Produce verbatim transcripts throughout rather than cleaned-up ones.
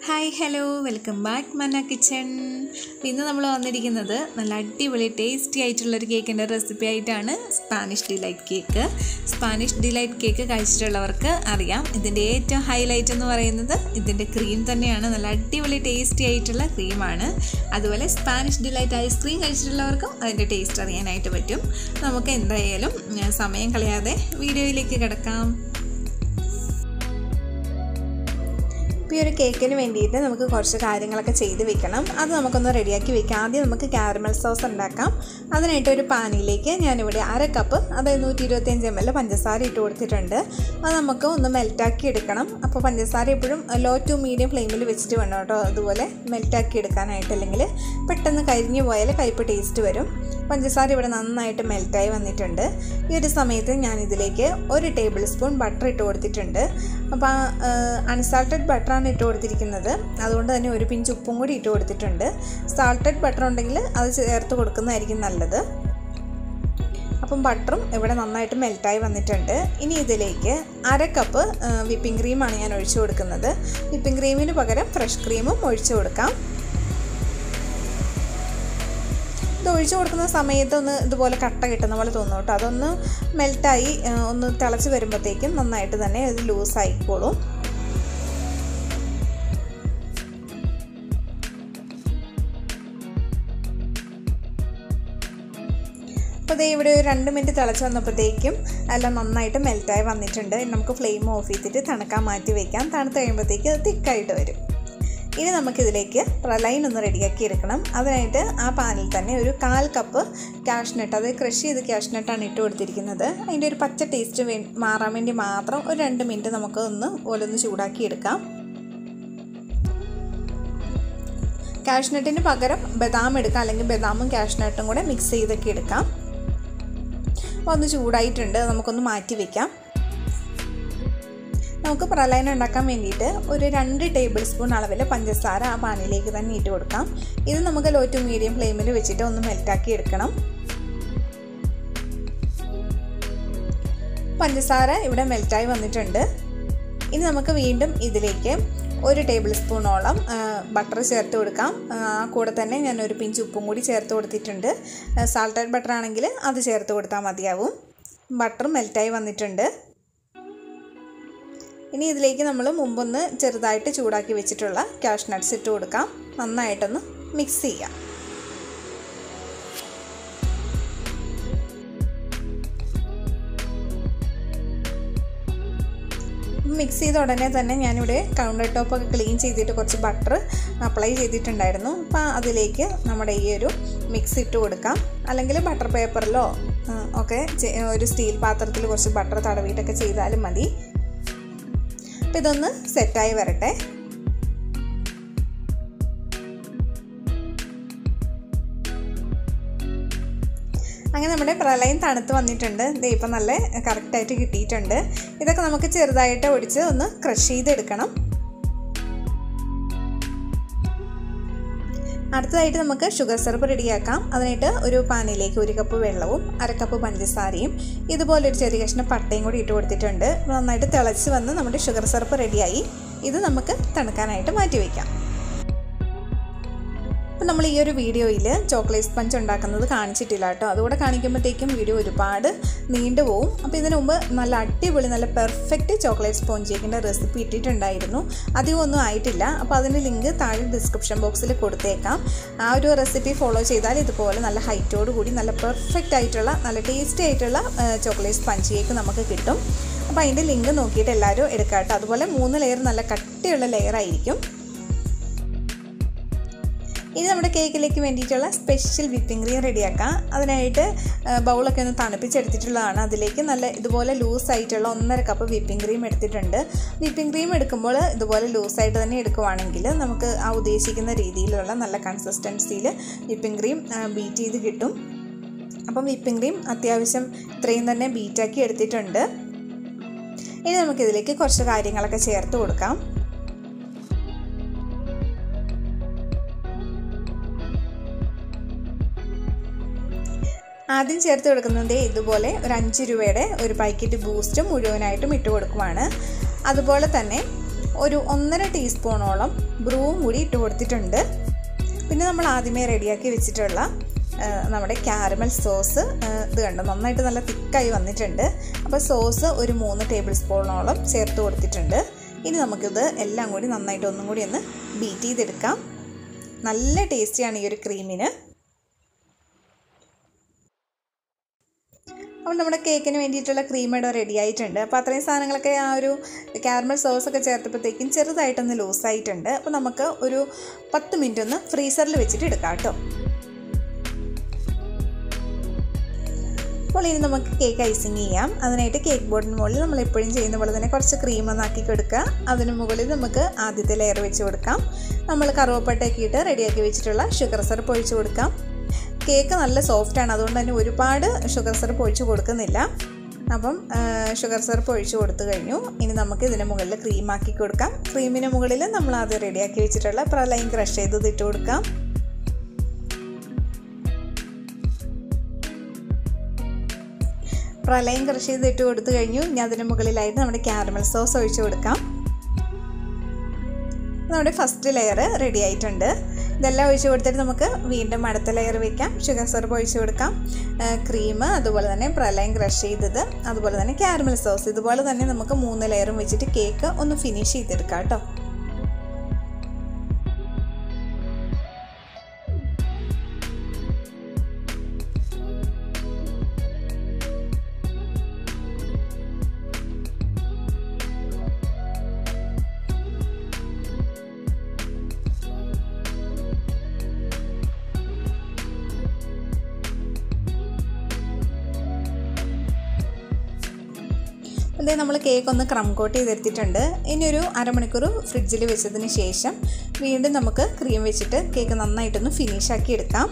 Hi hello welcome back Manna kitchen. ഇന്ന് നമ്മൾ വന്നിരിക്കുന്നത് നല്ല അടിപൊളി ടേസ്റ്റി ആയിട്ടുള്ളൊരു കേക്കിൻ്റെ റെസിപ്പി ആയിട്ടാണ്. Spanish delight cake. Spanish delight cake കഴിച്ചിട്ടുള്ളവർക്ക് അറിയാം, ഇതിൻ്റെ ഏറ്റവും ഹൈലൈറ്റ് എന്ന് പറയുന്നത് ഇതിൻ്റെ ക്രീം തന്നെയാണ്. നല്ല അടിപൊളി ടേസ്റ്റി ആയിട്ടുള്ള ക്രീമാണ്. അതുപോലെ സ്പാനിഷ് ഡിലൈറ്റ് ഐസ്ക്രീം കഴിച്ചിട്ടുള്ളവർക്കും അതിൻ്റെ ടേസ്റ്റ് അറിയാനായിട്ട് പറ്റും. നമുക്ക് എന്തായാലും സമയം കളയാതെ വീഡിയോയിലേക്ക് കിടക്കാം. ഈ ഒരു കേക്കിന് വേണ്ടിയിട്ട് നമുക്ക് കുറച്ച് കാര്യങ്ങളൊക്കെ ചെയ്ത് വെക്കണം. അത് നമുക്കൊന്ന് റെഡിയാക്കി വെക്കാം. ആദ്യം നമുക്ക് കാരമൽ സോസ് ഉണ്ടാക്കാം. അതിനായിട്ട് ഒരു പാനിലേക്ക് ഞാനിവിടെ അര കപ്പ് അതായത് നൂറ്റി ഇരുപത്തിയഞ്ച് എം എൽ പഞ്ചസാര ഇട്ട് കൊടുത്തിട്ടുണ്ട്. അത് നമുക്ക് ഒന്ന് മെൽറ്റാക്കി എടുക്കണം. അപ്പോൾ പഞ്ചസാര എപ്പോഴും ലോ ടു മീഡിയം ഫ്ലെയിമിൽ വെച്ചിട്ട് വേണം കേട്ടോ അതുപോലെ മെൽറ്റാക്കി എടുക്കാനായിട്ട്, അല്ലെങ്കിൽ പെട്ടെന്ന് കരിഞ്ഞു പോയാൽ കയ്പ്പ് ടേസ്റ്റ് വരും. പഞ്ചസാര ഇവിടെ നന്നായിട്ട് മെൽറ്റായി വന്നിട്ടുണ്ട്. ഈ ഒരു സമയത്ത് ഞാനിതിലേക്ക് ഒരു ടേബിൾ സ്പൂൺ ബട്ടർ ഇട്ട് കൊടുത്തിട്ടുണ്ട്. അപ്പോൾ അൺസാൾട്ടഡ് ബട്ടറാണ് ഇട്ട് കൊടുത്തിരിക്കുന്നത്, അതുകൊണ്ട് തന്നെ ഒരു പിഞ്ച് ഉപ്പും കൂടി ഇട്ട് കൊടുത്തിട്ടുണ്ട്. സാൾട്ടഡ് ബട്ടർ ഉണ്ടെങ്കിൽ അത് ചേർത്ത് കൊടുക്കുന്നതായിരിക്കും നല്ലത്. അപ്പം ബട്ടറും ഇവിടെ നന്നായിട്ട് മെൽറ്റായി വന്നിട്ടുണ്ട്. ഇനി ഇതിലേക്ക് അര കപ്പ് വിപ്പിംഗ് ക്രീമാണ് ഞാൻ ഒഴിച്ചു കൊടുക്കുന്നത്. വിപ്പിംഗ് ക്രീമിന് പകരം ഫ്രഷ് ക്രീമും ഒഴിച്ചു കൊടുക്കാം. ഇത് ഒഴിച്ചു കൊടുക്കുന്ന സമയത്ത് ഒന്ന് ഇതുപോലെ കട്ട കിട്ടുന്ന പോലെ തോന്നും കേട്ടോ. അതൊന്ന് മെൽറ്റായി ഒന്ന് തിളച്ച് വരുമ്പോഴത്തേക്കും നന്നായിട്ട് തന്നെ ഇത് ലൂസായിക്കോളും. അപ്പോൾ ദേ ഇവിടെ ഒരു രണ്ട് മിനിറ്റ് തിളച്ച് വന്നപ്പോഴത്തേക്കും എല്ലാം നന്നായിട്ട് മെൽറ്റായി വന്നിട്ടുണ്ട്. നമുക്ക് ഫ്ലെയിം ഓഫ് ചെയ്തിട്ട് തണുക്കാൻ മാറ്റി വയ്ക്കാം. തണുത്ത് കഴിയുമ്പോഴത്തേക്ക് അത് തിക്കായിട്ട് വരും. ഇനി നമുക്കിതിലേക്ക് പ്രലൈൻ ഒന്ന് റെഡിയാക്കി എടുക്കണം. അതിനായിട്ട് ആ പാനിൽ തന്നെ ഒരു കാൽ കപ്പ് കാഷ്നട്ട്, അത് ക്രഷ് ചെയ്ത് കാഷ്നട്ടാണ് ഇട്ട് കൊടുത്തിരിക്കുന്നത്. അതിൻ്റെ ഒരു പച്ച ടേസ്റ്റ് വേ മാറാൻ വേണ്ടി മാത്രം ഒരു രണ്ട് മിനിറ്റ് നമുക്ക് ഒന്ന് ഓലൊന്ന് ചൂടാക്കി എടുക്കാം. കാഷ്നട്ടിന് പകരം ബദാം എടുക്കാം, അല്ലെങ്കിൽ ബദാമും കാഷ്നട്ടും കൂടെ മിക്സ് ചെയ്തൊക്കെ എടുക്കാം. അപ്പോൾ ഒന്ന് ചൂടായിട്ടുണ്ട്, നമുക്കൊന്ന് മാറ്റി വയ്ക്കാം. നമുക്ക് പ്രലൈൻ ഉണ്ടാക്കാൻ വേണ്ടിയിട്ട് ഒരു രണ്ട് ടേബിൾ സ്പൂൺ അളവിൽ പഞ്ചസാര ആ പാനിലേക്ക് തന്നെ ഇട്ട് കൊടുക്കാം. ഇത് നമുക്ക് ലോ ടു മീഡിയം ഫ്ലെയിമിൽ വെച്ചിട്ട് ഒന്ന് മെൽറ്റാക്കി എടുക്കണം. പഞ്ചസാര ഇവിടെ മെൽറ്റായി വന്നിട്ടുണ്ട്. ഇനി നമുക്ക് വീണ്ടും ഇതിലേക്ക് ഒരു ടേബിൾ സ്പൂണോളം ബട്ടർ ചേർത്ത് കൊടുക്കാം. കൂടെ തന്നെ ഞാൻ ഒരു പിഞ്ച് ഉപ്പും കൂടി ചേർത്ത് കൊടുത്തിട്ടുണ്ട്. സാൾട്ടഡ് ബട്ടർ ആണെങ്കിൽ അത് ചേർത്ത് കൊടുത്താൽ മതിയാവും. ബട്ടർ മെൽറ്റായി വന്നിട്ടുണ്ട്. ഇനി ഇതിലേക്ക് നമ്മൾ മുമ്പൊന്ന് ചെറുതായിട്ട് ചൂടാക്കി വെച്ചിട്ടുള്ള കാഷ്നട്ട്സ് ഇട്ട് കൊടുക്കാം. നന്നായിട്ടൊന്ന് മിക്സ് ചെയ്യാം. മിക്സ് ചെയ്ത ഉടനെ തന്നെ ഞാനിവിടെ കൗണ്ടർ ടോപ്പൊക്കെ ക്ലീൻ ചെയ്തിട്ട് കുറച്ച് ബട്ടർ അപ്ലൈ ചെയ്തിട്ടുണ്ടായിരുന്നു. അപ്പോൾ അതിലേക്ക് നമ്മുടെ ഈ ഒരു മിക്സ് ഇട്ട് കൊടുക്കാം. അല്ലെങ്കിൽ ബട്ടർ പേപ്പറിലോ ഒക്കെ ഒരു സ്റ്റീൽ പാത്രത്തിൽ കുറച്ച് ബട്ടർ തടവിയിട്ടൊക്കെ ചെയ്താലും മതി. അപ്പോൾ ഇതൊന്ന് സെറ്റായി വരട്ടെ. അങ്ങനെ നമ്മുടെ പ്രലൈൻ തണുത്ത് വന്നിട്ടുണ്ട്. ഇത് ഇപ്പം നല്ല കറക്റ്റായിട്ട് കിട്ടിയിട്ടുണ്ട്. ഇതൊക്കെ നമുക്ക് ചെറുതായിട്ട് ഒടിച്ച് ഒന്ന് ക്രഷ് ചെയ്തെടുക്കണം. അടുത്തതായിട്ട് നമുക്ക് ഷുഗർ സിറപ്പ് റെഡിയാക്കാം. അതിനായിട്ട് ഒരു പാനിലേക്ക് ഒരു കപ്പ് വെള്ളവും അര കപ്പ് പഞ്ചസാരയും ഇതുപോലൊരു ചെറിയ കഷ്ണം പട്ടയും കൂടി ഇട്ട് കൊടുത്തിട്ടുണ്ട്. നന്നായിട്ട് തിളച്ച് വന്ന് നമ്മുടെ ഷുഗർ സിറപ്പ് റെഡിയായി. ഇത് നമുക്ക് തണുക്കാനായിട്ട് മാറ്റി വയ്ക്കാം. അപ്പോൾ നമ്മൾ ഈ ഒരു വീഡിയോയിൽ ചോക്ലേറ്റ് സ്പഞ്ച് ഉണ്ടാക്കുന്നത് കാണിച്ചിട്ടില്ല കേട്ടോ. അതുകൂടെ കാണിക്കുമ്പോഴത്തേക്കും വീഡിയോ ഒരുപാട് നീണ്ടു പോവും. അപ്പോൾ ഇതിനു മുമ്പ് നല്ല അടിപൊളി നല്ല പെർഫെക്റ്റ് ചോക്ലേറ്റ് സ്പോഞ്ച് കേക്കിൻ്റെ റെസിപ്പി ഇട്ടിട്ടുണ്ടായിരുന്നു. അധികം ഒന്നും ആയിട്ടില്ല. അപ്പോൾ അതിൻ്റെ ലിങ്ക് താഴെ ഡിസ്ക്രിപ്ഷൻ ബോക്സിൽ കൊടുത്തേക്കാം. ആ ഒരു റെസിപ്പി ഫോളോ ചെയ്താൽ ഇതുപോലെ നല്ല ഹൈറ്റോട് കൂടി നല്ല പെർഫെക്റ്റ് ആയിട്ടുള്ള നല്ല ടേസ്റ്റി ആയിട്ടുള്ള ചോക്ലേറ്റ് സ്പഞ്ച് കേക്ക് നമുക്ക് കിട്ടും. അപ്പോൾ അതിൻ്റെ ലിങ്ക് നോക്കിയിട്ട് എല്ലാവരും എടുക്കാം കേട്ടോ. അതുപോലെ മൂന്ന് ലെയർ നല്ല കട്ടിയുള്ള ലെയർ ആയിരിക്കും. ഇനി നമ്മുടെ കേക്കിലേക്ക് വേണ്ടിയിട്ടുള്ള സ്പെഷ്യൽ വിപ്പിംഗ് ക്രീം റെഡിയാക്കാം. അതിനായിട്ട് ബൗളൊക്കെ ഒന്ന് തണുപ്പിച്ചെടുത്തിട്ടുള്ളതാണ്. അതിലേക്ക് നല്ല ഇതുപോലെ ലൂസായിട്ടുള്ള ഒന്നര കപ്പ് വിപ്പിംഗ് ക്രീം എടുത്തിട്ടുണ്ട്. വിപ്പിംഗ് ക്രീം എടുക്കുമ്പോൾ ഇതുപോലെ ലൂസായിട്ട് തന്നെ എടുക്കുവാണെങ്കിൽ നമുക്ക് ആ ഉദ്ദേശിക്കുന്ന രീതിയിലുള്ള നല്ല കൺസിസ്റ്റൻസിയിൽ വിപ്പിംഗ് ക്രീം ബീറ്റ് ചെയ്ത് കിട്ടും. അപ്പം വിപ്പിംഗ് ക്രീം അത്യാവശ്യം ഇത്രയും തന്നെ ബീറ്റാക്കി എടുത്തിട്ടുണ്ട്. ഇനി നമുക്കിതിലേക്ക് കുറച്ച് കാര്യങ്ങളൊക്കെ ചേർത്ത് കൊടുക്കാം. ആദ്യം ചേർത്ത് കൊടുക്കുന്നത് ഇതുപോലെ ഒരു അഞ്ച് രൂപയുടെ ഒരു പാക്കറ്റ് ബൂസ്റ്റ് മുഴുവനായിട്ടും ഇട്ട് കൊടുക്കുവാണ്. അതുപോലെ തന്നെ ഒരു ഒന്നര ടീസ്പൂണോളം ബ്രൂവും കൂടി ഇട്ട് കൊടുത്തിട്ടുണ്ട്. പിന്നെ നമ്മൾ ആദ്യമേ റെഡിയാക്കി വെച്ചിട്ടുള്ള നമ്മുടെ കാരമൽ സോസ് ഇത് കണ്ടോ നന്നായിട്ട് നല്ല തിക്കായി വന്നിട്ടുണ്ട്. അപ്പോൾ സോസ് ഒരു മൂന്ന് ടേബിൾ സ്പൂണോളം ചേർത്ത് കൊടുത്തിട്ടുണ്ട്. ഇനി നമുക്കിത് എല്ലാം കൂടി നന്നായിട്ട് ഒന്നും കൂടി ഒന്ന് ബീറ്റ് ചെയ്തെടുക്കാം. നല്ല ടേസ്റ്റിയാണ് ഈ ഒരു ക്രീമിന്. അപ്പോൾ നമ്മുടെ കേക്കിന് വേണ്ടിയിട്ടുള്ള ക്രീം ഇവിടെ റെഡി ആയിട്ടുണ്ട്. അപ്പോൾ അത്രയും സാധനങ്ങളൊക്കെ ആ ഒരു കാരമൽ സോസൊക്കെ ചേർത്തപ്പോഴത്തേക്കും ചെറുതായിട്ടൊന്ന് ലൂസായിട്ടുണ്ട്. അപ്പോൾ നമുക്ക് ഒരു പത്ത് മിനിറ്റ് ഒന്ന് ഫ്രീസറിൽ വെച്ചിട്ട് എടുക്കാം കേട്ടോ. അപ്പോൾ ഇനി നമുക്ക് കേക്ക് ഐസിങ് ചെയ്യാം. അതിനായിട്ട് കേക്ക് ബോർഡിന് മുകളിൽ നമ്മൾ എപ്പോഴും ചെയ്യുന്ന പോലെ തന്നെ കുറച്ച് ക്രീം ഒന്ന് ആക്കി കൊടുക്കുക. അതിന് മുകളിൽ നമുക്ക് ആദ്യത്തെ ലെയർ വെച്ച് കൊടുക്കാം. നമ്മൾ കറുവപ്പട്ടയൊക്കെ ഇട്ട് റെഡിയാക്കി വെച്ചിട്ടുള്ള ഷുഗർ സിറപ്പ് ഒഴിച്ച് കൊടുക്കാം. കേക്ക് നല്ല സോഫ്റ്റാണ്, അതുകൊണ്ട് തന്നെ ഒരുപാട് ഷുഗർ സിറപ്പ് ഒഴിച്ച് കൊടുക്കുന്നില്ല. അപ്പം ഷുഗർ സിറപ്പ് ഒഴിച്ച് കൊടുത്തു കഴിഞ്ഞു. ഇനി നമുക്ക് ഇതിന് മുകളിൽ ക്രീം ആക്കി കൊടുക്കാം. ക്രീമിന് മുകളിൽ നമ്മൾ ആദ്യം റെഡിയാക്കി വെച്ചിട്ടുള്ള പ്രലൈൻ ക്രഷ് ചെയ്തത് ഇട്ട് കൊടുക്കാം. പ്രലൈൻ ക്രഷ് ചെയ്ത് ഇട്ട് കൊടുത്തു കഴിഞ്ഞു. ഇനി അതിന് മുകളിലായിട്ട് നമ്മുടെ കാരമൽ സോസ് ഒഴിച്ച് കൊടുക്കാം. നമ്മുടെ ഫസ്റ്റ് ലെയർ റെഡി ആയിട്ടുണ്ട്. ഇതെല്ലാം ഒഴിച്ച് കൊടുത്തിട്ട് നമുക്ക് വീണ്ടും അടുത്ത ലെയർ വയ്ക്കാം. ഷുഗർ സിറപ്പ് ഒഴിച്ച് കൊടുക്കാം, ക്രീം, അതുപോലെ തന്നെ പ്രലൈൻ ക്രഷ് ചെയ്തത്, അതുപോലെ തന്നെ കാരമൽ സോസ്. ഇതുപോലെ തന്നെ നമുക്ക് മൂന്ന് ലെയറും വെച്ചിട്ട് കേക്ക് ഒന്ന് ഫിനിഷ് ചെയ്തെടുക്കാം കേട്ടോ. അതേ നമ്മൾ കേക്ക് ഒന്ന് ക്രം കോട്ട് ചെയ്തെടുത്തിട്ടുണ്ട്. ഇനി ഒരു അരമണിക്കൂർ ഫ്രിഡ്ജിൽ വെച്ചതിന് ശേഷം വീണ്ടും നമുക്ക് ക്രീം വെച്ചിട്ട് കേക്ക് നന്നായിട്ടൊന്ന് ഫിനിഷ് ആക്കി എടുക്കാം.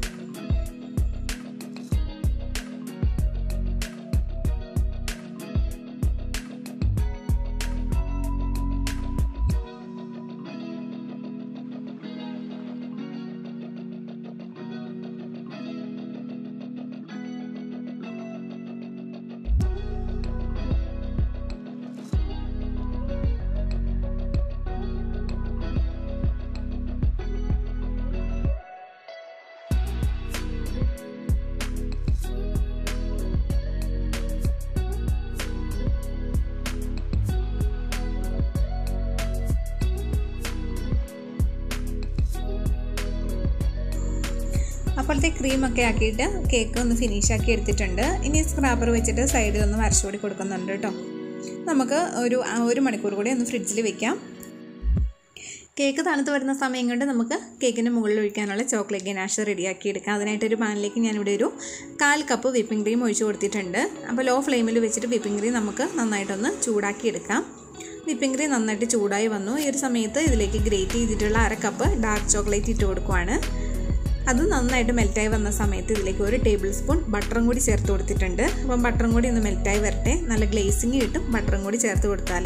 അപ്പോഴത്തെ ക്രീമൊക്കെ ആക്കിയിട്ട് കേക്ക് ഒന്ന് ഫിനിഷ് ആക്കി എടുത്തിട്ടുണ്ട്. ഇനി സ്ക്രാബർ വെച്ചിട്ട് സൈഡിൽ ഒന്ന് വരച്ചു കൂടി കൊടുക്കുന്നുണ്ട് കേട്ടോ. നമുക്ക് ഒരു ഒരു മണിക്കൂർ കൂടി ഒന്ന് ഫ്രിഡ്ജിൽ വെക്കാം. കേക്ക് തണുത്ത് വരുന്ന സമയം കൊണ്ട് നമുക്ക് കേക്കിൻ്റെ മുകളിൽ ഒഴിക്കാനുള്ള ചോക്ലേറ്റ് ഗനാഷ് റെഡിയാക്കി എടുക്കാം. അതിനായിട്ടൊരു പാനിലേക്ക് ഞാനിവിടെ ഒരു കാൽ കപ്പ് വിപ്പിംഗ് ക്രീം ഒഴിച്ച് കൊടുത്തിട്ടുണ്ട്. അപ്പോൾ ലോ ഫ്ലെയിമിൽ വെച്ചിട്ട് വിപ്പിംഗ് ക്രീം നമുക്ക് നന്നായിട്ടൊന്ന് ചൂടാക്കി എടുക്കാം. വിപ്പിംഗ് ക്രീം നന്നായിട്ട് ചൂടായി വന്നു. ഈ ഒരു സമയത്ത് ഇതിലേക്ക് ഗ്രേറ്റ് ചെയ്തിട്ടുള്ള അര കപ്പ് ഡാർക്ക് ചോക്ലേറ്റ് ഇട്ട് കൊടുക്കുവാണ്. അത് നന്നായിട്ട് മെൽറ്റായി വന്ന സമയത്ത് ഇതിലേക്ക് ഒരു ടേബിൾ സ്പൂൺ ബട്ടറും കൂടി ചേർത്ത് കൊടുത്തിട്ടുണ്ട്. അപ്പം ബട്ടറും കൂടി ഒന്ന് മെൽറ്റായി വരട്ടെ. നല്ല ഗ്ലേസിങ് കിട്ടും ബട്ടറും കൂടി ചേർത്ത് കൊടുത്താൽ.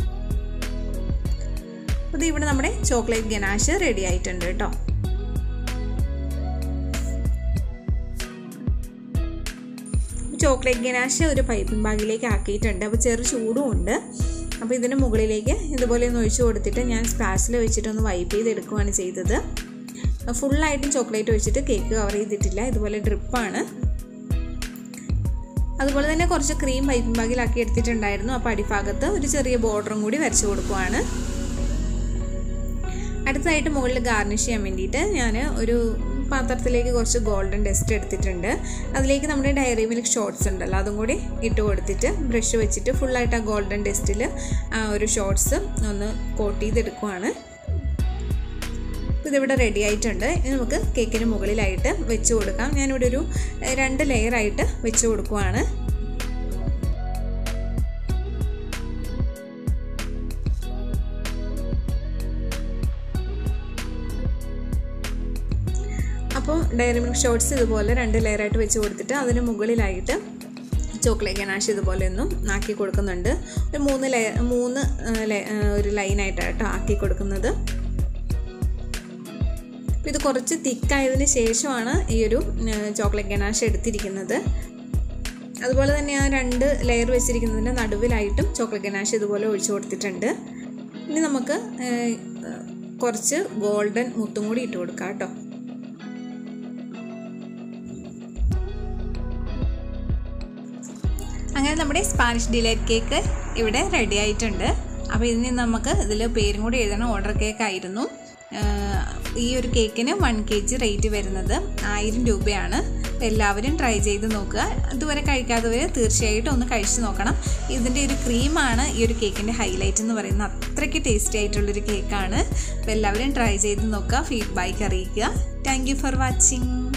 അപ്പോൾ ഇവിടെ നമ്മുടെ ചോക്ലേറ്റ് ഗനാഷ് റെഡി ആയിട്ടുണ്ട് കേട്ടോ. ചോക്ലേറ്റ് ഗനാഷ് ഒരു പൈപ്പിംഗ് ബാഗിലേക്ക് ആക്കിയിട്ടുണ്ട്. അപ്പോൾ ചെറു ചൂടും ഉണ്ട്. അപ്പോൾ ഇതിന് മുകളിലേക്ക് ഇതുപോലെ ഒന്ന് ഒഴിച്ച് കൊടുത്തിട്ട് ഞാൻ സ്പാച്ചിൽ വെച്ചിട്ടൊന്ന് വൈപ്പ് ചെയ്തെടുക്കുകയാണ് ചെയ്തത്. ഫുള്ളായിട്ടും ചോക്ലേറ്റ് ഒഴിച്ചിട്ട് കേക്ക് കവർ ചെയ്തിട്ടില്ല, ഇതുപോലെ ഡ്രിപ്പാണ്. അതുപോലെ തന്നെ കുറച്ച് ക്രീം പൈപ്പിംഗ് ബാഗിലാക്കി എടുത്തിട്ടുണ്ടായിരുന്നു. അപ്പോൾ അടിഭാഗത്ത് ഒരു ചെറിയ ബോർഡറും കൂടി വരച്ച് കൊടുക്കുവാണ്. അടുത്തതായിട്ട് മുകളിൽ ഗാർണിഷ് ചെയ്യാൻ വേണ്ടിയിട്ട് ഞാൻ ഒരു പാത്രത്തിലേക്ക് കുറച്ച് ഗോൾഡൻ ഡസ്റ്റ് എടുത്തിട്ടുണ്ട്. അതിലേക്ക് നമ്മുടെ ഡയറി മിൽക്ക് ഷോർട്ട്സ് ഉണ്ടല്ലോ അതും കൂടി ഇട്ട് കൊടുത്തിട്ട് ബ്രഷ് വെച്ചിട്ട് ഫുള്ളായിട്ട് ആ ഗോൾഡൻ ഡസ്റ്റിൽ ആ ഒരു ഷോർട്ട്സ് ഒന്ന് കോട്ട് ചെയ്തെടുക്കുവാണ്. ഇതിവിടെ റെഡി ആയിട്ടുണ്ട്. ഇനി നമുക്ക് കേക്കിന് മുകളിലായിട്ട് വെച്ച് കൊടുക്കാം. ഞാനിവിടെ ഒരു രണ്ട് ലെയറായിട്ട് വെച്ച് കൊടുക്കുവാണ്. അപ്പോൾ ഡയറി മിൽക്ക് ഷോർട്ട്സ് ഇതുപോലെ രണ്ട് ലെയറായിട്ട് വെച്ച് കൊടുത്തിട്ട് അതിന് മുകളിലായിട്ട് ചോക്ലേറ്റ് ഗനാഷ് ഇതുപോലെ ഒന്നും ആക്കി കൊടുക്കുന്നുണ്ട്. ഒരു മൂന്ന് ലെയർ മൂന്ന് ഒരു ലൈനായിട്ടാണ് കേട്ടോ ആക്കി കൊടുക്കുന്നത്. ഇത് കുറച്ച് തിക്കായതിന് ശേഷമാണ് ഈ ഒരു ചോക്ലേറ്റ് ഗനാഷ് എടുത്തിരിക്കുന്നത്. അതുപോലെ തന്നെ ആ രണ്ട് ലെയർ വെച്ചിരിക്കുന്നതിൻ്റെ നടുവിലായിട്ടും ചോക്ലേറ്റ് ഗനാഷ് ഇതുപോലെ ഒഴിച്ചു കൊടുത്തിട്ടുണ്ട്. ഇനി നമുക്ക് കുറച്ച് ഗോൾഡൻ മുത്തും കൂടി ഇട്ട് കൊടുക്കാം കേട്ടോ. അങ്ങനെ നമ്മുടെ സ്പാനിഷ് ഡിലൈറ്റ് കേക്ക് ഇവിടെ റെഡി ആയിട്ടുണ്ട്. അപ്പോൾ ഇതിന് നമുക്ക് ഇതിൽ പേരും കൂടി എഴുതണം. ഓർഡർ കേക്ക് ആയിരുന്നു. ഈ ഒരു കേക്കിന് വൺ കെ ജി റേറ്റ് വരുന്നത് ആയിരം രൂപയാണ്. അപ്പോൾ എല്ലാവരും ട്രൈ ചെയ്ത് നോക്കുക. ഇതുവരെ കഴിക്കാത്തവർ തീർച്ചയായിട്ടും ഒന്ന് കഴിച്ച് നോക്കണം. ഇതിൻ്റെ ഒരു ക്രീമാണ് ഈ ഒരു കേക്കിൻ്റെ ഹൈലൈറ്റ് എന്ന് പറയുന്നത്. അത്രയ്ക്ക് ടേസ്റ്റി ആയിട്ടുള്ളൊരു കേക്കാണ്. അപ്പോൾ എല്ലാവരും ട്രൈ ചെയ്ത് നോക്കുക, ഫീഡ്ബാക്ക് അറിയിക്കുക. Thank you for watching.